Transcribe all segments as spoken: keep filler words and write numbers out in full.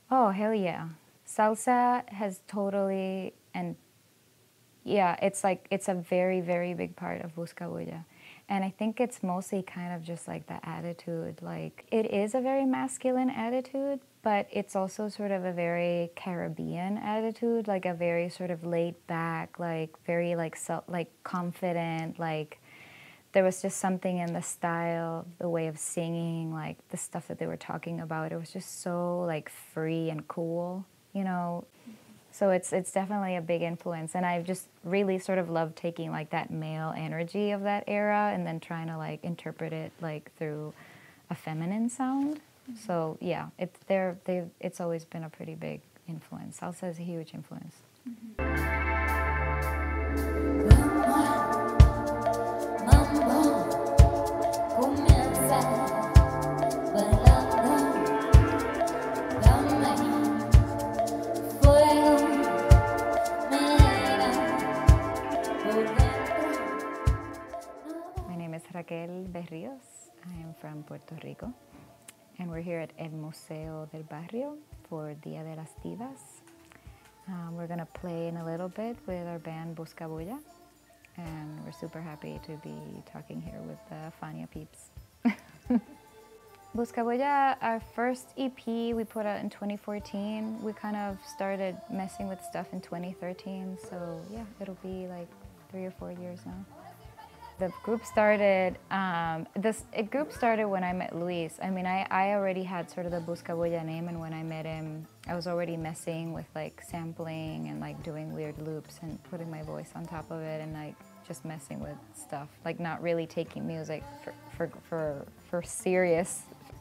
Oh, hell yeah. Salsa has totally, and yeah, it's like, it's a very, very big part of Buscabulla. And I think it's mostly kind of just like the attitude. Like, it is a very masculine attitude, but it's also sort of a very Caribbean attitude, like a very sort of laid back, like very like self, like confident, like there was just something in the style, the way of singing, like the stuff that they were talking about. It was just so like free and cool, you know. So it's it's definitely a big influence, and I've just really sort of loved taking like that male energy of that era and then trying to like interpret it like through a feminine sound. Mm-hmm. So yeah, it's they're they it's always been a pretty big influence. Salsa is a huge influence. Mm-hmm. I am from Puerto Rico, and we're here at El Museo del Barrio for Día de las Divas. Um, we're gonna play in a little bit with our band Buscabulla, and we're super happy to be talking here with the Fania peeps. Buscabulla, our first E P we put out in twenty fourteen. We kind of started messing with stuff in twenty thirteen, so yeah, it'll be like three or four years now. The group started, um, this it group started when I met Luis. I mean, I, I already had sort of the Buscabulla name, and when I met him, I was already messing with like sampling and like doing weird loops and putting my voice on top of it and like just messing with stuff, like not really taking music for, for, for, for serious.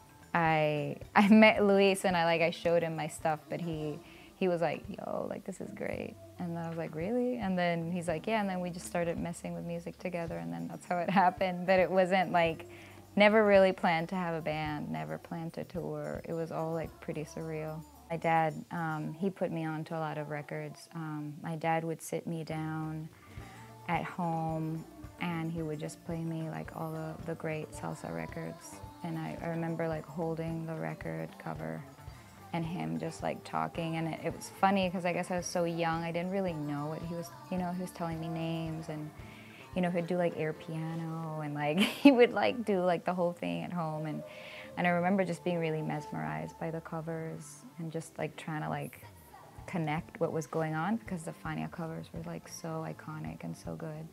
I, I met Luis and I like, I showed him my stuff, but he, he was like, yo, like this is great. And then I was like, really? And then he's like, yeah, and then we just started messing with music together, and then that's how it happened. But it wasn't like, never really planned to have a band, never planned to tour. It was all like pretty surreal. My dad, um, he put me on to a lot of records. Um, my dad would sit me down at home and he would just play me like all the, the great salsa records. And I, I remember like holding the record cover and him just like talking, and it, it was funny because I guess I was so young, I didn't really know what he was, you know, he was telling me names, and you know, he'd do like air piano, and like he would like do like the whole thing at home, and and I remember just being really mesmerized by the covers and just like trying to like connect what was going on, because the Fania covers were like so iconic and so good.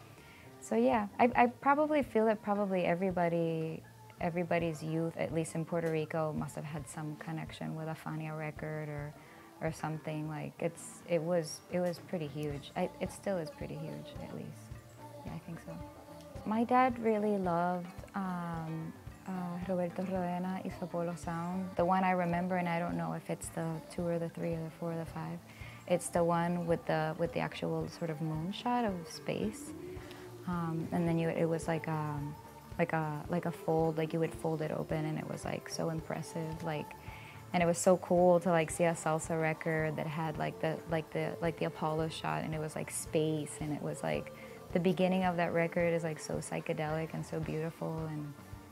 So yeah, I, I probably feel that probably everybody everybody's youth, at least in Puerto Rico, must have had some connection with a Fania record or or something. Like it's it was it was pretty huge. I, it still is pretty huge, at least. Yeah, I think so. My dad really loved um, uh, Roberto Roena y su Polo sound. The one I remember, and I don't know if it's the two or the three or the four or the five. It's the one with the with the actual sort of moonshot of space, um, and then you it was like a. like a like a fold, like you would fold it open, and it was like so impressive, like, and it was so cool to like see a salsa record that had like the like the like the Apollo shot, and it was like space, and it was like the beginning of that record is like so psychedelic and so beautiful, and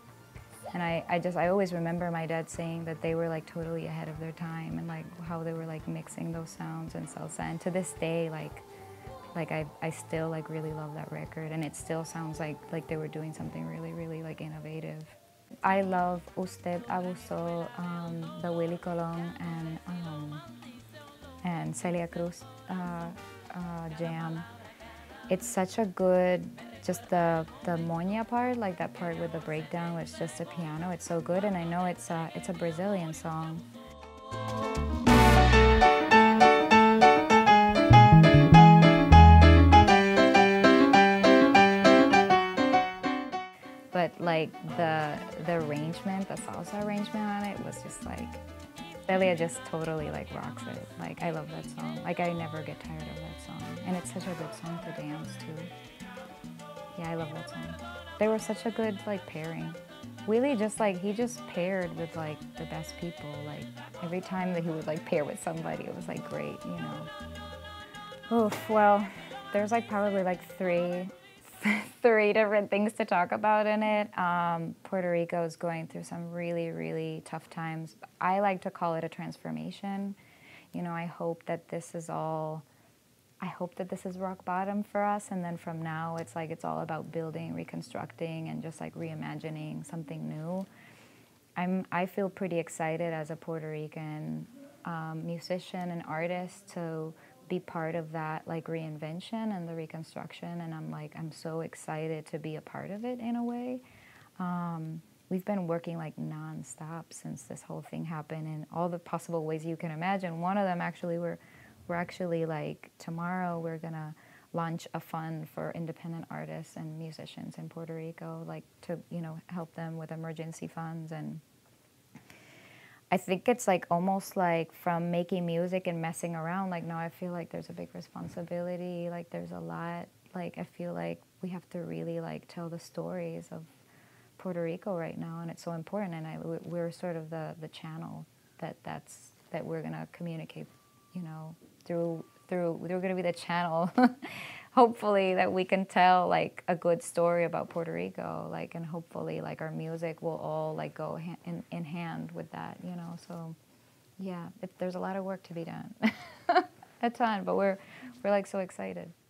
and I, I just I always remember my dad saying that they were like totally ahead of their time, and like how they were like mixing those sounds and salsa, and to this day like Like I, I still like really love that record, and it still sounds like like they were doing something really, really like innovative. I love Usted Abusó, um, the Willie Colon and um, and Celia Cruz uh, uh, jam. It's such a good, just the the moña part, like that part with the breakdown, it's just a piano. It's so good, and I know it's a, it's a Brazilian song. But like the the arrangement, the salsa arrangement on it was just like, Celia just totally like rocks it. Like I love that song. Like I never get tired of that song, and it's such a good song to dance to. Yeah, I love that song. They were such a good like pairing. Willie just like he just paired with like the best people. Like every time that he would like pair with somebody, it was like great, you know. Oof. Well, there's like probably like three. three different things to talk about in it. Um, Puerto Rico is going through some really, really tough times. I like to call it a transformation. You know, I hope that this is all, I hope that this is rock bottom for us, and then from now it's like it's all about building, reconstructing, and just like reimagining something new. I'm, I feel pretty excited as a Puerto Rican um, musician and artist to be part of that like reinvention and the reconstruction, and I'm like, I'm so excited to be a part of it in a way. Um, we've been working like nonstop since this whole thing happened in all the possible ways you can imagine. One of them actually, we're, we're actually like, tomorrow we're gonna launch a fund for independent artists and musicians in Puerto Rico, like to, you know, help them with emergency funds. And I think it's like almost like from making music and messing around, like now I feel like there's a big responsibility, like there's a lot, like I feel like we have to really like tell the stories of Puerto Rico right now, and it's so important, and I, we're sort of the, the channel that that's, that we're gonna communicate, you know, through, through, we're gonna be the channel, hopefully, that we can tell like a good story about Puerto Rico, like, and hopefully like our music will all like go hand, in, in hand with that, you know, so yeah, it, there's a lot of work to be done, a ton, but we're, we're like so excited.